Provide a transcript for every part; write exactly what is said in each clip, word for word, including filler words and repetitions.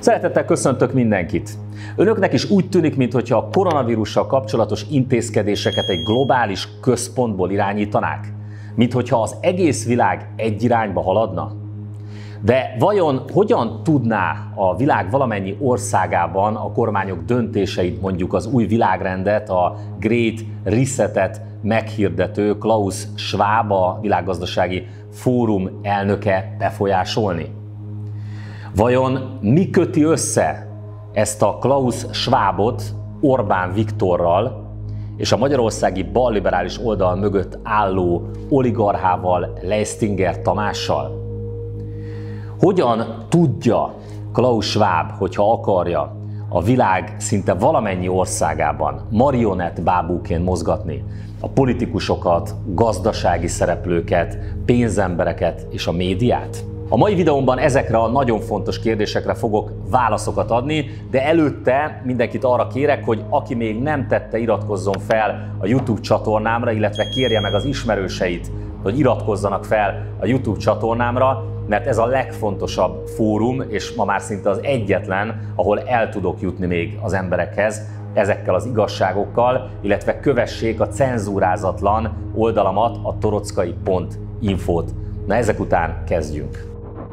Szeretettel köszöntök mindenkit! Önöknek is úgy tűnik, mintha a koronavírussal kapcsolatos intézkedéseket egy globális központból irányítanák? Minthogyha az egész világ egy irányba haladna? De vajon hogyan tudná a világ valamennyi országában a kormányok döntéseit, mondjuk az új világrendet, a Great Resetet meghirdető Klaus Schwab, a Világgazdasági Fórum elnöke befolyásolni? Vajon mi köti össze ezt a Klaus Schwabot Orbán Viktorral és a magyarországi balliberális oldal mögött álló oligarchával, Leistinger Tamással? Hogyan tudja Klaus Schwab, hogyha akarja, a világ szinte valamennyi országában marionett bábúként mozgatni a politikusokat, gazdasági szereplőket, pénzembereket és a médiát? A mai videómban ezekre a nagyon fontos kérdésekre fogok válaszokat adni, de előtte mindenkit arra kérek, hogy aki még nem tette, iratkozzon fel a YouTube csatornámra, illetve kérje meg az ismerőseit, hogy iratkozzanak fel a YouTube csatornámra, mert ez a legfontosabb fórum, és ma már szinte az egyetlen, ahol el tudok jutni még az emberekhez ezekkel az igazságokkal, illetve kövessék a cenzúrázatlan oldalamat, a torockai pont infót. Na, ezek után kezdjünk!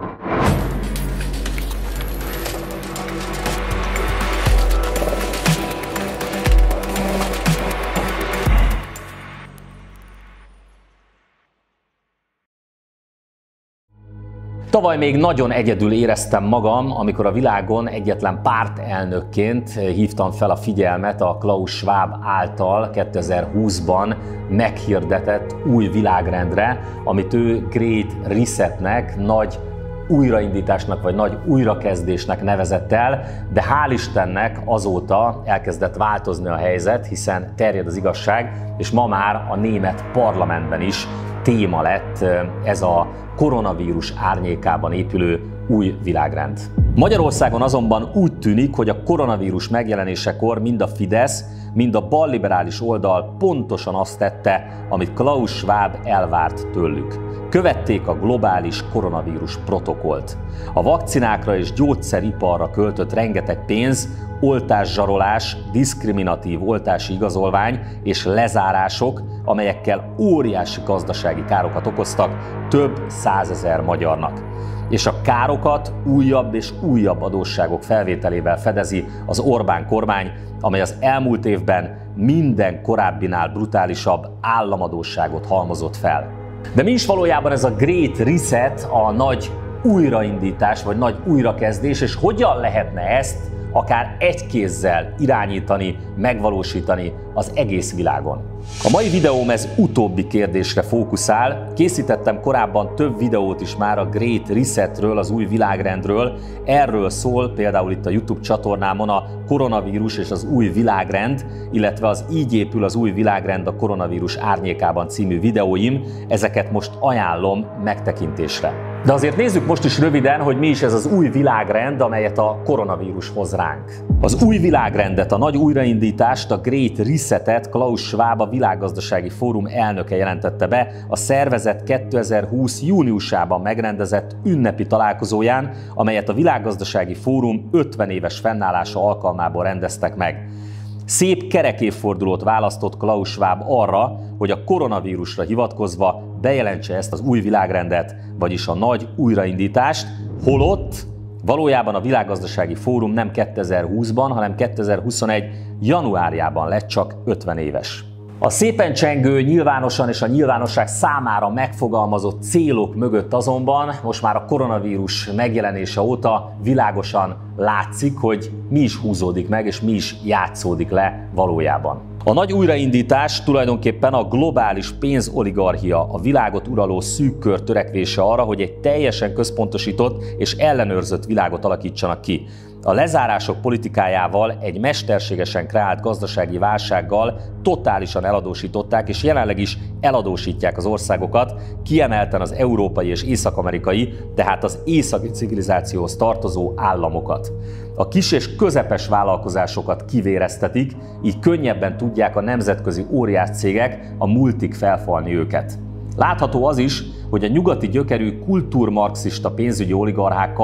Tavaly még nagyon egyedül éreztem magam, amikor a világon egyetlen pártelnökként hívtam fel a figyelmet a Klaus Schwab által kétezer-húszban meghirdetett új világrendre, amit ő Great Resetnek, nagy újraindításnak vagy nagy újrakezdésnek nevezett el, de hál' Istennek azóta elkezdett változni a helyzet, hiszen terjed az igazság, és ma már a német parlamentben is téma lett ez a koronavírus árnyékában épülő új világrend. Magyarországon azonban úgy tűnik, hogy a koronavírus megjelenésekor mind a Fidesz, mind a balliberális oldal pontosan azt tette, amit Klaus Schwab elvárt tőlük. Követték a globális koronavírus protokollt. A vakcinákra és gyógyszeriparra költött rengeteg pénz, oltászsarolás, diszkriminatív oltási igazolvány és lezárások, amelyekkel óriási gazdasági károkat okoztak több százezer magyarnak. És a károkat újabb és újabb adósságok felvételével fedezi az Orbán kormány, amely az elmúlt évben minden korábbinál brutálisabb államadósságot halmozott fel. De mi is valójában ez a Great Reset, a nagy újraindítás vagy nagy újrakezdés, és hogyan lehetne ezt akár egy kézzel irányítani, megvalósítani az egész világon? A mai videóm ez utóbbi kérdésre fókuszál. Készítettem korábban több videót is már a Great Resetről, az új világrendről. Erről szól például itt a YouTube csatornámon a koronavírus és az új világrend, illetve az Így épül az új világrend a koronavírus árnyékában című videóim. Ezeket most ajánlom megtekintésre. De azért nézzük most is röviden, hogy mi is ez az új világrend, amelyet a koronavírus hoz ránk. Az új világrendet, a nagy újraindítást, a Great Resetet Klaus Schwab, a Világgazdasági Fórum elnöke jelentette be a szervezet kétezer-húsz júniusában megrendezett ünnepi találkozóján, amelyet a Világgazdasági Fórum ötven éves fennállása alkalmából rendeztek meg. Szép kerek évfordulót választott Klaus Schwab arra, hogy a koronavírusra hivatkozva bejelentse ezt az új világrendet, vagyis a nagy újraindítást, holott valójában a Világgazdasági Fórum nem kétezer-húszban, hanem kétezer-huszonegy januárjában lett csak ötven éves. A szépen csengő, nyilvánosan és a nyilvánosság számára megfogalmazott célok mögött azonban most már a koronavírus megjelenése óta világosan látszik, hogy mi is húzódik meg és mi is játszódik le valójában. A nagy újraindítás tulajdonképpen a globális pénzoligarchia, a világot uraló szűk kör törekvése arra, hogy egy teljesen központosított és ellenőrzött világot alakítsanak ki. A lezárások politikájával, egy mesterségesen kreált gazdasági válsággal totálisan eladósították, és jelenleg is eladósítják az országokat, kiemelten az európai és észak-amerikai, tehát az északi civilizációhoz tartozó államokat. A kis és közepes vállalkozásokat kivéreztetik, így könnyebben tudják a nemzetközi óriáscégek, a multik felfalni őket. Látható az is, hogy a nyugati gyökerű kultúrmarxista pénzügyi oligarchákkal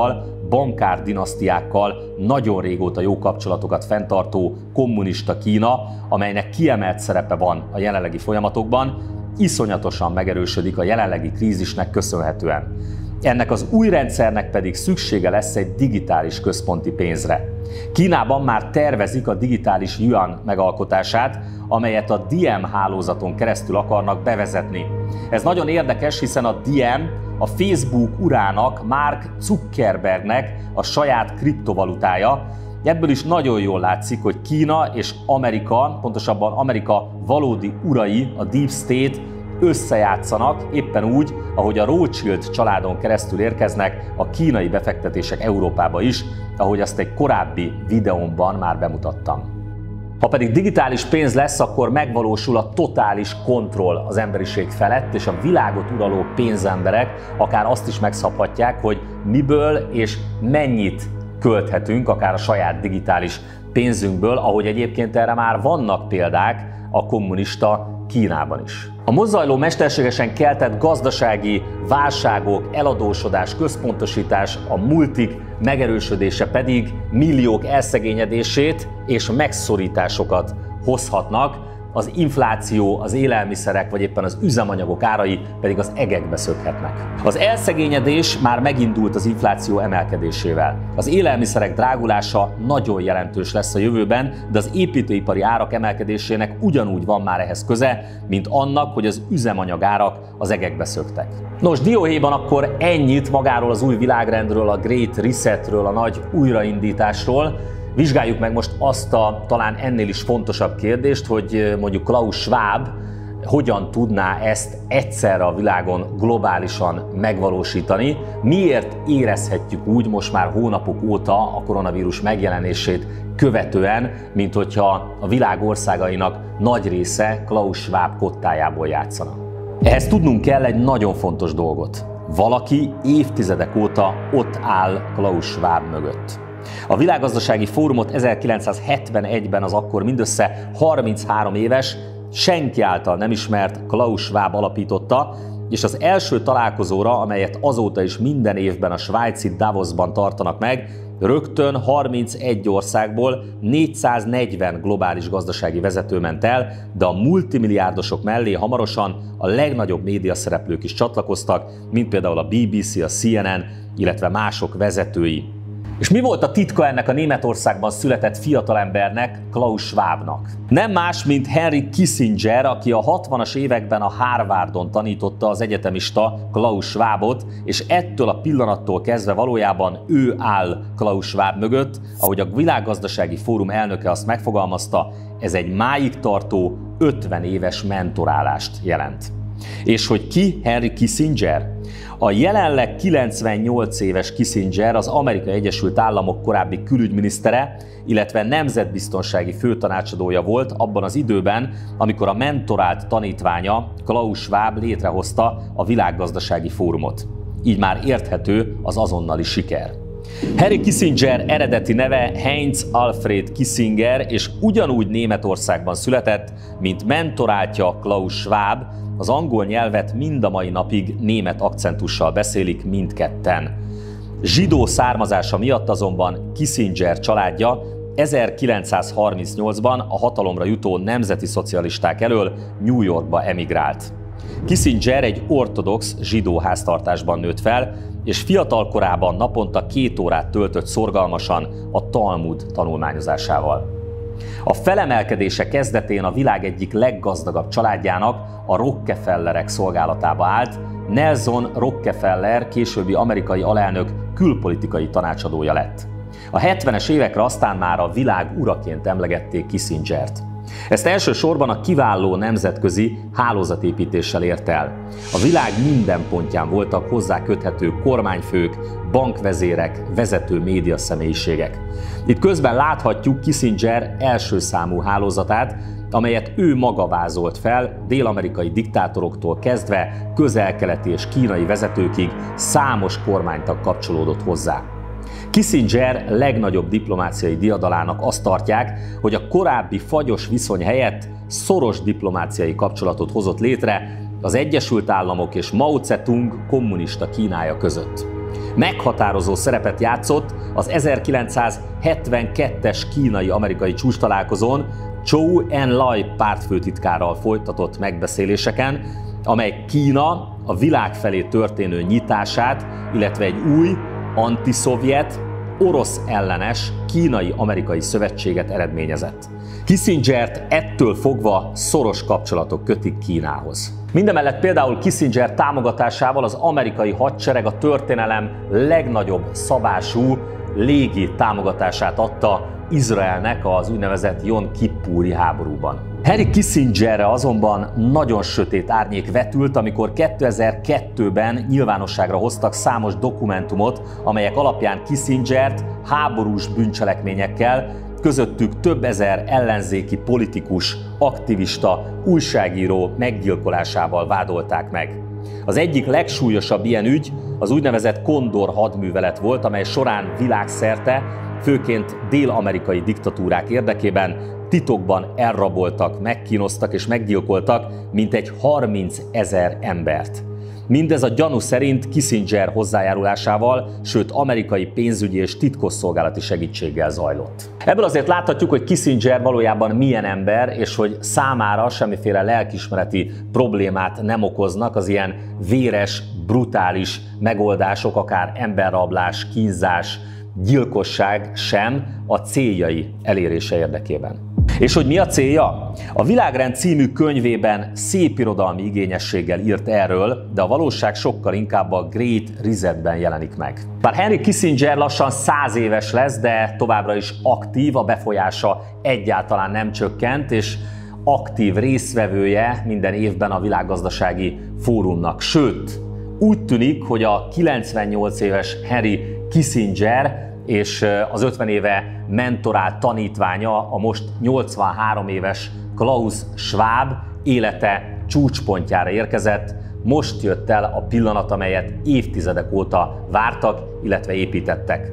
bankár dinasztiákkal nagyon régóta jó kapcsolatokat fenntartó kommunista Kína, amelynek kiemelt szerepe van a jelenlegi folyamatokban, iszonyatosan megerősödik a jelenlegi krízisnek köszönhetően. Ennek az új rendszernek pedig szüksége lesz egy digitális központi pénzre. Kínában már tervezik a digitális yuan megalkotását, amelyet a Diem hálózaton keresztül akarnak bevezetni. Ez nagyon érdekes, hiszen a Diem a Facebook urának, Mark Zuckerbergnek a saját kriptovalutája. Ebből is nagyon jól látszik, hogy Kína és Amerika, pontosabban Amerika valódi urai, a Deep State összejátszanak, éppen úgy, ahogy a Rothschild családon keresztül érkeznek a kínai befektetések Európába is, ahogy azt egy korábbi videómban már bemutattam. Ha pedig digitális pénz lesz, akkor megvalósul a totális kontroll az emberiség felett, és a világot uraló pénzemberek akár azt is megszabhatják, hogy miből és mennyit költhetünk, akár a saját digitális pénzünkből, ahogy egyébként erre már vannak példák a kommunista Kínában is. A most zajló mesterségesen keltett gazdasági válságok, eladósodás, központosítás, a multik megerősödése pedig milliók elszegényedését és megszorításokat hozhatnak, az infláció, az élelmiszerek vagy éppen az üzemanyagok árai pedig az egekbe szökhetnek. Az elszegényedés már megindult az infláció emelkedésével. Az élelmiszerek drágulása nagyon jelentős lesz a jövőben, de az építőipari árak emelkedésének ugyanúgy van már ehhez köze, mint annak, hogy az üzemanyagárak az egekbe szöktek. Nos, dióhéjban akkor ennyit magáról az új világrendről, a Great Resetről, a nagy újraindításról. Vizsgáljuk meg most azt a talán ennél is fontosabb kérdést, hogy mondjuk Klaus Schwab hogyan tudná ezt egyszerre a világon globálisan megvalósítani. Miért érezhetjük úgy most már hónapok óta a koronavírus megjelenését követően, mint hogyha a világ országainak nagy része Klaus Schwab kottájából játszana. Ehhez tudnunk kell egy nagyon fontos dolgot. Valaki évtizedek óta ott áll Klaus Schwab mögött. A Világgazdasági Fórumot ezerkilencszázhetvenegyben az akkor mindössze harminchárom éves, senki által nem ismert Klaus Schwab alapította, és az első találkozóra, amelyet azóta is minden évben a svájci Davosban tartanak meg, rögtön harmincegy országból négyszáznegyven globális gazdasági vezető ment el, de a multimilliárdosok mellé hamarosan a legnagyobb médiaszereplők is csatlakoztak, mint például a bé bé cé, a cé en en, illetve mások vezetői. És mi volt a titka ennek a Németországban született fiatalembernek, Klaus Schwabnak? Nem más, mint Henry Kissinger, aki a hatvanas években a Harvardon tanította az egyetemista Klaus Schwabot, és ettől a pillanattól kezdve valójában ő áll Klaus Schwab mögött, ahogy a Világgazdasági Fórum elnöke azt megfogalmazta, ez egy máig tartó ötven éves mentorálást jelent. És hogy ki Henry Kissinger? A jelenleg kilencvennyolc éves Kissinger az Amerikai Egyesült Államok korábbi külügyminisztere, illetve nemzetbiztonsági főtanácsadója volt abban az időben, amikor a mentorált tanítványa Klaus Schwab létrehozta a Világgazdasági Fórumot. Így már érthető az azonnali siker. Henry Kissinger eredeti neve Heinz Alfred Kissinger, és ugyanúgy Németországban született, mint mentoráltja Klaus Schwab. Az angol nyelvet mind a mai napig német akcentussal beszélik mindketten. Zsidó származása miatt azonban Kissinger családja ezerkilencszázharmincnyolcban a hatalomra jutó nemzeti szocialisták elől New Yorkba emigrált. Kissinger egy ortodox zsidó háztartásban nőtt fel, és fiatal korában naponta két órát töltött szorgalmasan a Talmud tanulmányozásával. A felemelkedése kezdetén a világ egyik leggazdagabb családjának, a Rockefellerek szolgálatába állt. Nelson Rockefeller későbbi amerikai alelnök külpolitikai tanácsadója lett. A hetvenes évekre aztán már a világ uraként emlegették Kissingert. Ezt elsősorban a kiváló nemzetközi hálózatépítéssel ért el. A világ minden pontján voltak hozzá köthető kormányfők, bankvezérek, vezető médiaszemélyiségek. Itt közben láthatjuk Kissinger első számú hálózatát, amelyet ő maga vázolt fel, dél-amerikai diktátoroktól kezdve közel-keleti és kínai vezetőkig számos kormánytag kapcsolódott hozzá. Kissinger legnagyobb diplomáciai diadalának azt tartják, hogy a korábbi fagyos viszony helyett szoros diplomáciai kapcsolatot hozott létre az Egyesült Államok és Mao Tse-tung kommunista Kínája között. Meghatározó szerepet játszott az ezerkilencszázhetvenkettes kínai-amerikai csúcstalálkozón Zhou Enlai pártfőtitkárral folytatott megbeszéléseken, amely Kína a világ felé történő nyitását, illetve egy új, antiszovjet, orosz ellenes kínai-amerikai szövetséget eredményezett. Kissingert ettől fogva szoros kapcsolatok kötik Kínához. Mindemellett például Kissinger támogatásával az amerikai hadsereg a történelem legnagyobb szabású légi támogatását adta Izraelnek az úgynevezett Jom Kippúri háborúban. Henry Kissingerre azonban nagyon sötét árnyék vetült, amikor kétezer-kettőben nyilvánosságra hoztak számos dokumentumot, amelyek alapján Kissingert háborús bűncselekményekkel, közöttük több ezer ellenzéki politikus, aktivista, újságíró meggyilkolásával vádolták meg. Az egyik legsúlyosabb ilyen ügy az úgynevezett Kondor hadművelet volt, amely során világszerte, főként dél-amerikai diktatúrák érdekében titokban elraboltak, megkínoztak és meggyilkoltak mintegy harmincezer embert. Mindez a gyanú szerint Kissinger hozzájárulásával, sőt amerikai pénzügyi és titkosszolgálati segítséggel zajlott. Ebből azért láthatjuk, hogy Kissinger valójában milyen ember, és hogy számára semmiféle lelkiismereti problémát nem okoznak az ilyen véres, brutális megoldások, akár emberrablás, kínzás, gyilkosság sem a céljai elérése érdekében. És hogy mi a célja? A Világrend című könyvében szépirodalmi igényességgel írt erről, de a valóság sokkal inkább a Great Resetben jelenik meg. Bár Henry Kissinger lassan száz éves lesz, de továbbra is aktív, a befolyása egyáltalán nem csökkent, és aktív résztvevője minden évben a Világgazdasági Fórumnak. Sőt, úgy tűnik, hogy a kilencvennyolc éves Henry Kissinger és az ötven éve mentorált tanítványa, a most nyolcvanhárom éves Klaus Schwab élete csúcspontjára érkezett. Most jött el a pillanat, amelyet évtizedek óta vártak, illetve építettek.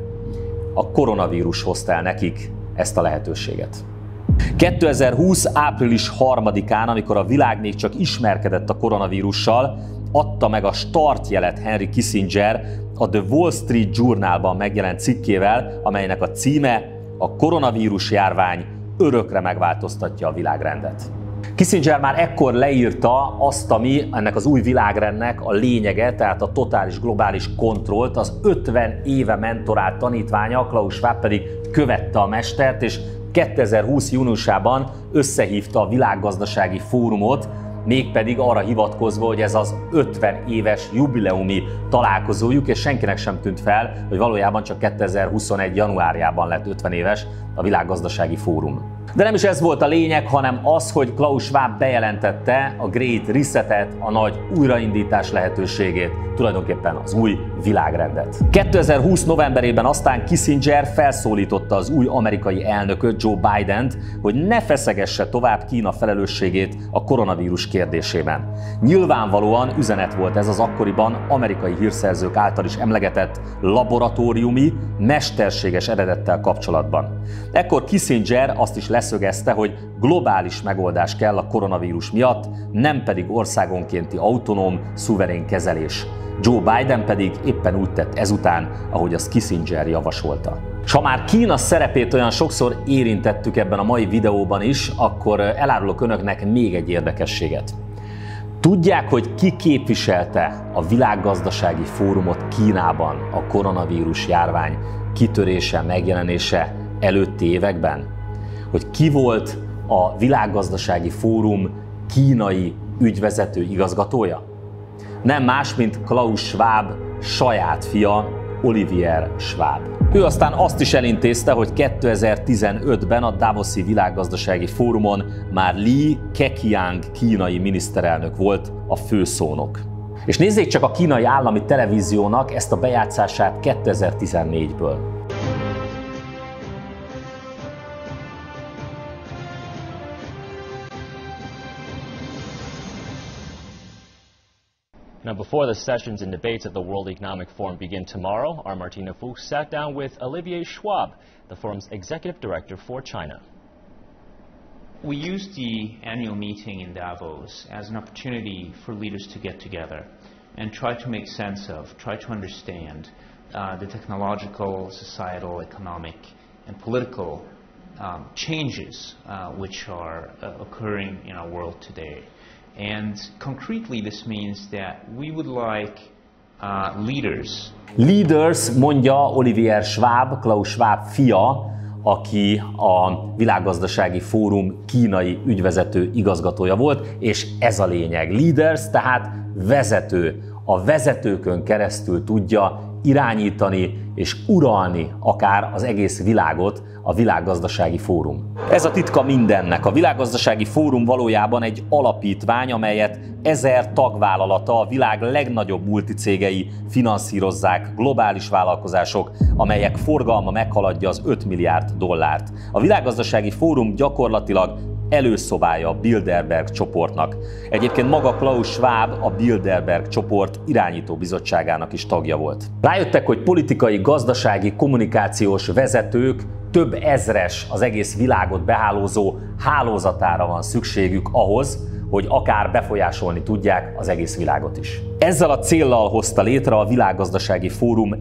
A koronavírus hozta el nekik ezt a lehetőséget. kétezer-húsz. április harmadikán, amikor a világ még csak ismerkedett a koronavírussal, adta meg a startjelet Henry Kissinger a The Wall Street Journalban megjelent cikkével, amelynek a címe a koronavírus járvány örökre megváltoztatja a világrendet. Kissinger már ekkor leírta azt, ami ennek az új világrendnek a lényege, tehát a totális globális kontrollt, az ötven éve mentorált tanítványa, Klaus Schwab pedig követte a mestert, és kétezer-húsz. júniusában összehívta a Világgazdasági Fórumot, mégpedig arra hivatkozva, hogy ez az ötven éves jubileumi találkozójuk, és senkinek sem tűnt fel, hogy valójában csak kétezer-huszonegy. januárjában lett ötven éves a Világgazdasági Fórum. De nem is ez volt a lényeg, hanem az, hogy Klaus Schwab bejelentette a Great Resetet, a nagy újraindítás lehetőségét, tulajdonképpen az új világrendet. kétezer-húsz. novemberében aztán Kissinger felszólította az új amerikai elnököt, Joe Bident, hogy ne feszegesse tovább Kína felelősségét a koronavírus kérdésében. Nyilvánvalóan üzenet volt ez az akkoriban amerikai hírszerzők által is emlegetett laboratóriumi, mesterséges eredettel kapcsolatban. Ekkor Kissinger azt is leszögezte, hogy globális megoldás kell a koronavírus miatt, nem pedig országonkénti autonóm, szuverén kezelés. Joe Biden pedig éppen úgy tett ezután, ahogy azt Kissinger javasolta. S ha már Kína szerepét olyan sokszor érintettük ebben a mai videóban is, akkor elárulok önöknek még egy érdekességet. Tudják, hogy ki képviselte a Világgazdasági Fórumot Kínában a koronavírus járvány kitörése, megjelenése előtti években? Hogy ki volt a Világgazdasági Fórum kínai ügyvezető igazgatója? Nem más, mint Klaus Schwab saját fia, Olivier Schwab. Ő aztán azt is elintézte, hogy kétezer-tizenötben a Davoszi Világgazdasági Fórumon már Li Keqiang kínai miniszterelnök volt a főszónok. És nézzék csak a kínai állami televíziónak ezt a bejátszását kétezer-tizennégyből. Now, before the sessions and debates at the World Economic Forum begin tomorrow, our Martina Fuchs sat down with Olivier Schwab, the forum's executive director for China. We used the annual meeting in Davos as an opportunity for leaders to get together and try to make sense of, try to understand uh, the technological, societal, economic, and political um, changes uh, which are uh, occurring in our world today. And concretely, this means that we would like uh, leaders. Leaders, mondja Olivier Schwab, Klaus Schwab fia, aki a Világgazdasági Fórum kínai ügyvezető igazgatója volt, és ez a lényeg. Leaders, tehát vezető. A vezetőkön keresztül tudja irányítani és uralni akár az egész világot a Világgazdasági Fórum. Ez a titka mindennek. A Világgazdasági Fórum valójában egy alapítvány, amelyet ezer tagvállalata, a világ legnagyobb multicégei finanszírozzák, globális vállalkozások, amelyek forgalma meghaladja az öt milliárd dollárt. A Világgazdasági Fórum gyakorlatilag előszobája a Bilderberg csoportnak. Egyébként maga Klaus Schwab a Bilderberg csoport irányító bizottságának is tagja volt. Rájöttek, hogy politikai, gazdasági, kommunikációs vezetők több ezres, az egész világot behálózó hálózatára van szükségük ahhoz, hogy akár befolyásolni tudják az egész világot is. Ezzel a céllal hozta létre a Világgazdasági Fórum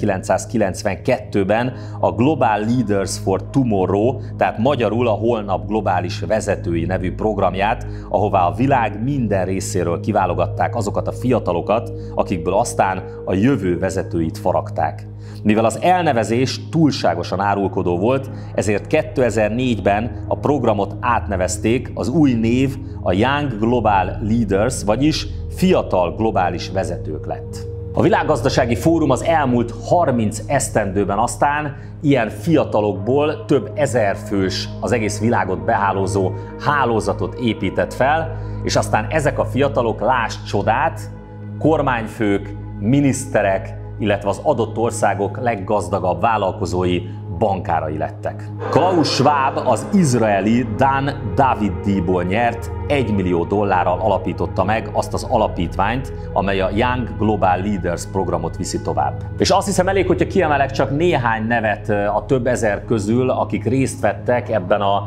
ezerkilencszázkilencvenkettőben a Global Leaders for Tomorrow, tehát magyarul a Holnap Globális Vezetői nevű programját, ahová a világ minden részéről kiválogatták azokat a fiatalokat, akikből aztán a jövő vezetőit faragták. Mivel az elnevezés túlságosan árulkodó volt, ezért kétezer-négyben a programot átnevezték, az új név a Young Global Leaders, vagyis fiatal globális vezetők lett. A Világgazdasági Fórum az elmúlt harminc esztendőben aztán ilyen fiatalokból több ezer fős, az egész világot behálózó hálózatot épített fel, és aztán ezek a fiatalok, lásd csodát, kormányfők, miniszterek, illetve az adott országok leggazdagabb vállalkozói, bankárai lettek. Klaus Schwab az izraeli Dan Davidíból nyert egy millió dollárral alapította meg azt az alapítványt, amely a Young Global Leaders programot viszi tovább. És azt hiszem elég, hogyha kiemelek csak néhány nevet a több ezer közül, akik részt vettek ebben a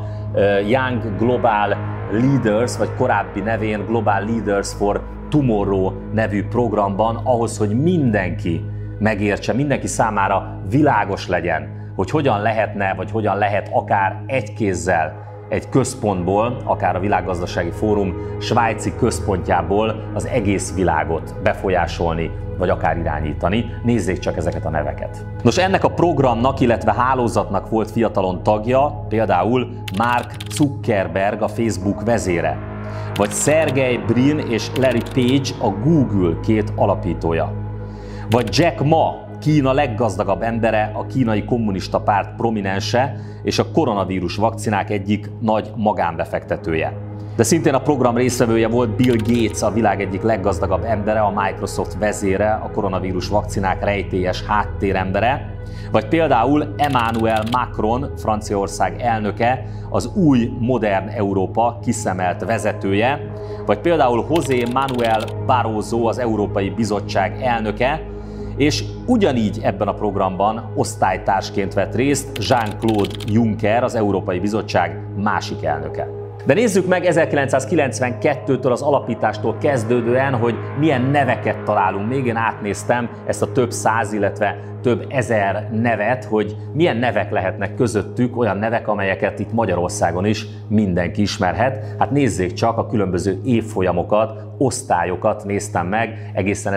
Young Global Leaders, vagy korábbi nevén Global Leaders for Tomorrow nevű programban, ahhoz, hogy mindenki megértse, mindenki számára világos legyen, hogy hogyan lehetne, vagy hogyan lehet akár egy kézzel egy központból, akár a Világgazdasági Fórum svájci központjából az egész világot befolyásolni, vagy akár irányítani. Nézzék csak ezeket a neveket. Nos, ennek a programnak, illetve hálózatnak volt fiatalon tagja, például Mark Zuckerberg, a Facebook vezére, vagy Sergey Brin és Larry Page, a Google két alapítója, vagy Jack Ma, Kína leggazdagabb embere, a kínai kommunista párt prominense és a koronavírus vakcinák egyik nagy magánbefektetője. De szintén a program résztvevője volt Bill Gates, a világ egyik leggazdagabb embere, a Microsoft vezére, a koronavírus vakcinák rejtélyes háttérembere, vagy például Emmanuel Macron, Franciaország elnöke, az új modern Európa kiszemelt vezetője, vagy például José Manuel Barroso, az Európai Bizottság elnöke, és ugyanígy ebben a programban osztálytársként vett részt Jean-Claude Juncker, az Európai Bizottság másik elnöke. De nézzük meg ezerkilencszázkilencvenkettőtől, az alapítástól kezdődően, hogy milyen neveket találunk. Még én átnéztem ezt a több száz, illetve több ezer nevet, hogy milyen nevek lehetnek közöttük, olyan nevek, amelyeket itt Magyarországon is mindenki ismerhet. Hát nézzék csak, a különböző évfolyamokat, osztályokat néztem meg egészen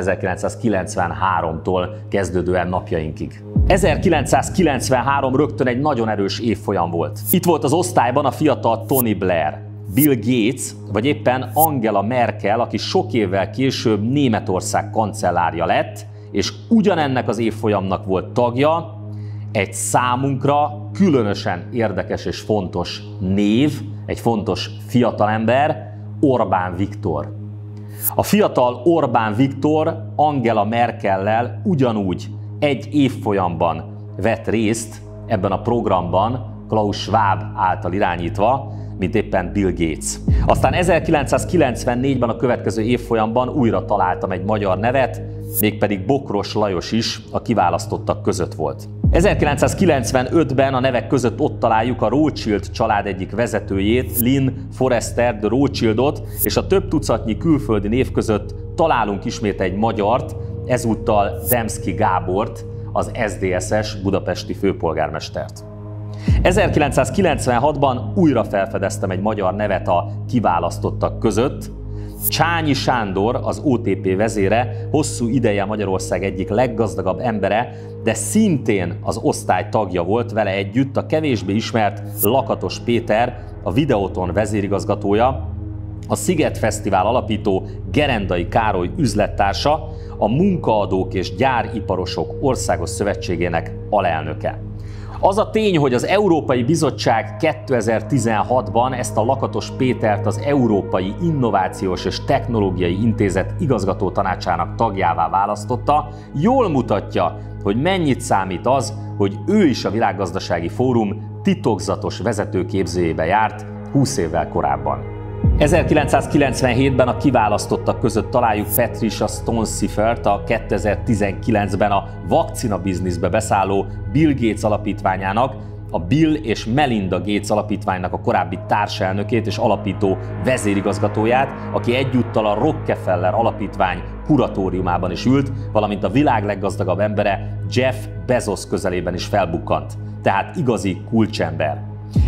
ezerkilencszázkilencvenháromtól kezdődően napjainkig. ezerkilencszázkilencvenhárom rögtön egy nagyon erős évfolyam volt. Itt volt az osztályban a fiatal Tony Blair, Bill Gates, vagy éppen Angela Merkel, aki sok évvel később Németország kancellárja lett, és ugyanennek az évfolyamnak volt tagja egy számunkra különösen érdekes és fontos név, egy fontos fiatalember, Orbán Viktor. A fiatal Orbán Viktor Angela Merkellel ugyanúgy egy évfolyamban vett részt ebben a programban, Klaus Schwab által irányítva, mint éppen Bill Gates. Aztán ezerkilencszázkilencvennégyben, a következő évfolyamban újra találtam egy magyar nevet, mégpedig Bokros Lajos is a kiválasztottak között volt. ezerkilencszázkilencvenötben a nevek között ott találjuk a Rothschild család egyik vezetőjét, Lynn Forester de Rothschildot, és a több tucatnyi külföldi név között találunk ismét egy magyart, ezúttal Demszky Gábort, az es dé es es budapesti főpolgármestert. ezerkilencszázkilencvenhatban újra felfedeztem egy magyar nevet a kiválasztottak között. Csányi Sándor, az o té pé vezére, hosszú ideje Magyarország egyik leggazdagabb embere, de szintén az osztály tagja volt, vele együtt a kevésbé ismert Lakatos Péter, a Videoton vezérigazgatója, a Sziget Fesztivál alapító Gerendai Károly üzlettársa, a Munkaadók és Gyáriparosok Országos Szövetségének alelnöke. Az a tény, hogy az Európai Bizottság kétezer-tizenhatban ezt a Lakatos Pétert az Európai Innovációs és Technológiai Intézet igazgató tanácsának tagjává választotta, jól mutatja, hogy mennyit számít az, hogy ő is a Világgazdasági Fórum titokzatos vezetőképzőjébe járt húsz évvel korábban. ezerkilencszázkilencvenhétben a kiválasztottak között találjuk Patricia Stonesiffert, a kétezer-tizenkilencben a vakcina bizniszbe beszálló Bill Gates alapítványának, a Bill és Melinda Gates alapítványnak a korábbi társelnökét és alapító vezérigazgatóját, aki egyúttal a Rockefeller alapítvány kuratóriumában is ült, valamint a világ leggazdagabb embere Jeff Bezos közelében is felbukkant. Tehát igazi kulcsember.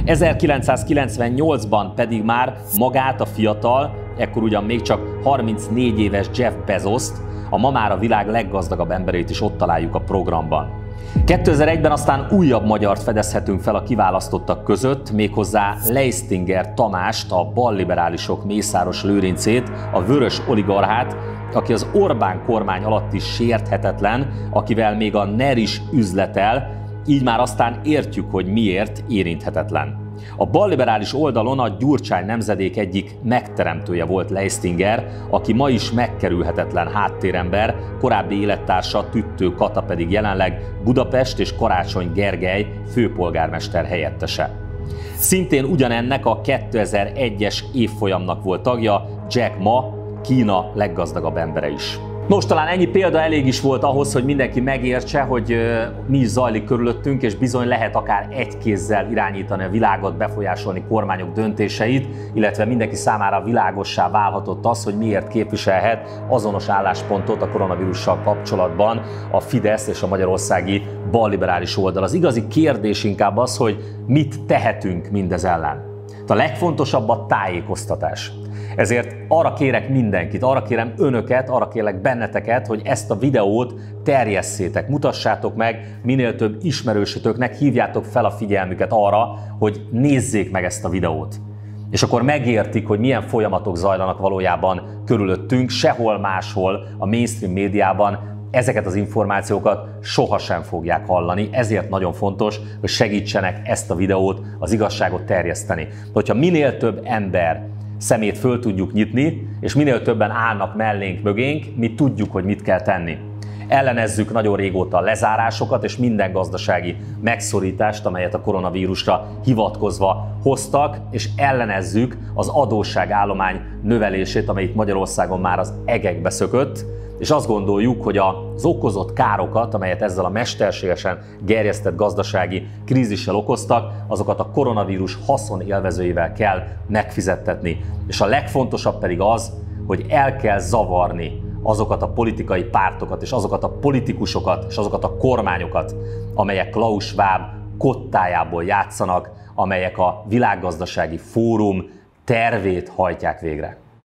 ezerkilencszázkilencvennyolcban pedig már magát a fiatal, ekkor ugyan még csak harmincnégy éves Jeff Bezost, a ma már a világ leggazdagabb emberét is ott találjuk a programban. kétezer-egyben aztán újabb magyart fedezhetünk fel a kiválasztottak között, méghozzá Leistinger Tamást, a balliberálisok Mészáros Lőrincét, a vörös oligarchát, aki az Orbán kormány alatt is sérthetetlen, akivel még a NER is üzletel, így már aztán értjük, hogy miért érinthetetlen. A balliberális oldalon a Gyurcsány nemzedék egyik megteremtője volt Leistinger, aki ma is megkerülhetetlen háttérember, korábbi élettársa Tüttő Kata pedig jelenleg Budapest és Karácsony Gergely főpolgármester helyettese. Szintén ugyanennek a kétezer-egyes évfolyamnak volt tagja Jack Ma, Kína leggazdagabb embere is. Nos, talán ennyi példa elég is volt ahhoz, hogy mindenki megértse, hogy mi is zajlik körülöttünk, és bizony lehet akár egy kézzel irányítani a világot, befolyásolni kormányok döntéseit, illetve mindenki számára világossá válhatott az, hogy miért képviselhet azonos álláspontot a koronavírussal kapcsolatban a Fidesz és a magyarországi balliberális oldal. Az igazi kérdés inkább az, hogy mit tehetünk mindez ellen. A legfontosabb a tájékoztatás. Ezért arra kérek mindenkit, arra kérem önöket, arra kérlek benneteket, hogy ezt a videót terjesszétek, mutassátok meg minél több ismerősötöknek, hívjátok fel a figyelmüket arra, hogy nézzék meg ezt a videót. És akkor megértik, hogy milyen folyamatok zajlanak valójában körülöttünk, sehol máshol a mainstream médiában ezeket az információkat sohasem fogják hallani, ezért nagyon fontos, hogy segítsenek ezt a videót, az igazságot terjeszteni. Hogyha minél több ember szemét föl tudjuk nyitni, és minél többen állnak mellénk, mögénk, mi tudjuk, hogy mit kell tenni. Ellenezzük nagyon régóta a lezárásokat és minden gazdasági megszorítást, amelyet a koronavírusra hivatkozva hoztak, és ellenezzük az adósságállomány növelését, amely itt Magyarországon már az egekbe szökött, és azt gondoljuk, hogy az okozott károkat, amelyet ezzel a mesterségesen gerjesztett gazdasági krízissel okoztak, azokat a koronavírus haszonélvezőivel kell megfizettetni. És a legfontosabb pedig az, hogy el kell zavarni azokat a politikai pártokat, és azokat a politikusokat, és azokat a kormányokat, amelyek Klaus Schwab kottájából játszanak, amelyek a Világgazdasági Fórum tervét hajtják végre.